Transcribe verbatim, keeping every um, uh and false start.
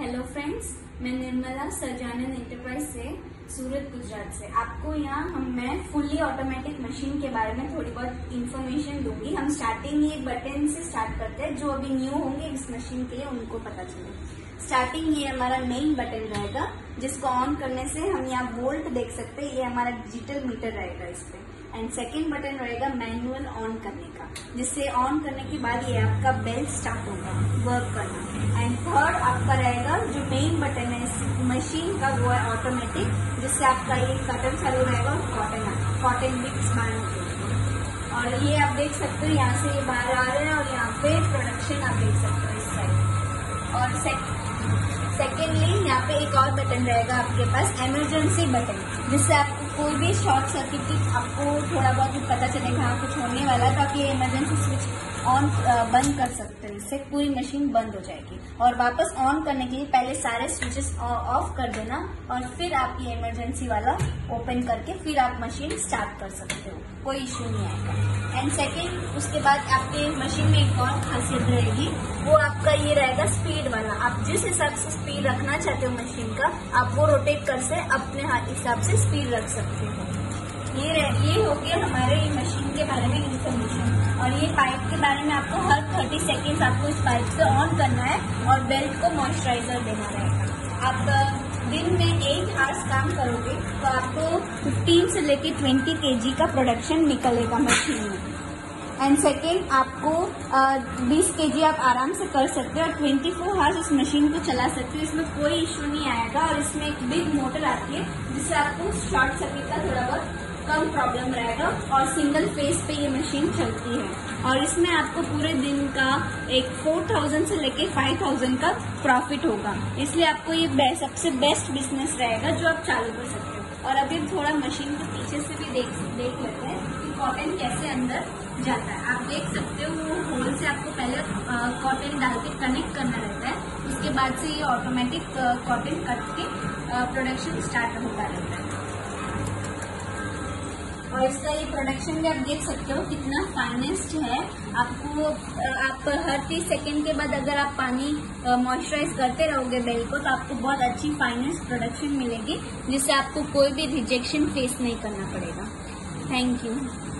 Hello friends, मैं Nirmala सरजानन enterprise से सूरत गुजरात से आपको यहाँ हम मैं फुल्ली ऑटोमेटिक मशीन के बारे में थोड़ी बहुत इन्फॉर्मेशन दूंगी। हम स्टार्टिंग ये बटन से स्टार्ट करते हैं, जो अभी न्यू होंगे इस मशीन के लिए उनको पता चले। स्टार्टिंग ये हमारा मेन बटन रहेगा, जिसको ऑन करने से हम यहाँ वोल्ट देख सकते हैं। ये हमारा डिजिटल मीटर रहेगा इस पे। एंड सेकेंड बटन रहेगा मैनुअल ऑन करने का, जिससे ऑन करने के बाद ये आपका बेल स्टार्ट होगा वर्क करना। एंड थर्ड आपका रहेगा जो मेन बटन है इस मशीन का, वो है ऑटोमेटिक, जिससे आपका ये कटन चालू रहेगा और कॉटन कॉटन मिक्स बाहर निकलेगा। और ये आप देख सकते हो यहाँ से ये बाहर आ रहे हैं और यहाँ पे प्रोडक्शन आप देख सकते हो इस साइड। और सेकेंडली यहाँ पे एक और बटन रहेगा आपके पास, इमरजेंसी बटन, जिससे आपको कोई भी शॉर्ट सर्किट की आपको थोड़ा बहुत पता चलेगा हाँ कुछ होने वाला है, तो आप ये इमरजेंसी स्विच ऑन बंद कर सकते हैं। इससे पूरी मशीन बंद हो जाएगी। और वापस ऑन करने के लिए पहले सारे स्विचेस ऑफ कर देना और फिर आप ये इमरजेंसी वाला ओपन करके फिर आप मशीन स्टार्ट कर सकते हो, कोई इश्यू नहीं आएगा। एंड सेकेंड, उसके बाद आपके मशीन में एक और खासियत रहेगी, वो आपका ये रहेगा स्पीड वाला। आप जिस हिसाब से स्पीड रखना चाहते हो मशीन का, आप वो रोटेट कर से अपने हिसाब से स्पीड रख सकते हो। ये ये हो गया हमारे मशीन के बारे में इन्फॉर्मेशन। और ये पाइप के बारे में आपको हर थर्टी सेकेंड्स आपको इस पाइप से ऑन करना है और बेल्ट को मॉइस्चराइजर देना रहेगा। आप दिन में एट आवर्स काम करोगे तो आपको फिफ्टीन से लेके ट्वेंटी केजी का प्रोडक्शन निकलेगा मशीन में। एंड सेकेंड, आपको बीस केजी आप आराम से कर सकते हो और ट्वेंटी फोर आवर्स इस मशीन को चला सकते हो। इसमें कोई इश्यू नहीं आएगा। और इसमें एक बिग मोटर आती है, जिससे आपको शॉर्ट सर्किट का थोड़ा बहुत कम प्रॉब्लम रहेगा। और सिंगल फेज पे ये मशीन चलती है। और इसमें आपको पूरे दिन का एक फोर थाउजेंड से लेके फाइव थाउजेंड का प्रॉफिट होगा। इसलिए आपको ये सबसे बेस्ट बिजनेस रहेगा जो आप चालू कर सकते हो। और अभी थोड़ा मशीन के पीछे से भी देख देख लेते हैं कि कॉटन कैसे अंदर जाता है। आप देख सकते हो वो होल से आपको पहले कॉटन डाल के कनेक्ट करना रहता है। उसके बाद से ये ऑटोमेटिक कॉटन कट के प्रोडक्शन स्टार्ट होता रहता है। और इसका ये प्रोडक्शन भी आप देख सकते हो कितना फाइनेस्ट है। आपको आप हर तीस सेकेंड के बाद अगर आप पानी मॉइस्चराइज करते रहोगे बेल को, तो आपको बहुत अच्छी फाइनेस्ट प्रोडक्शन मिलेगी, जिससे आपको कोई भी रिजेक्शन फेस नहीं करना पड़ेगा। Thank you.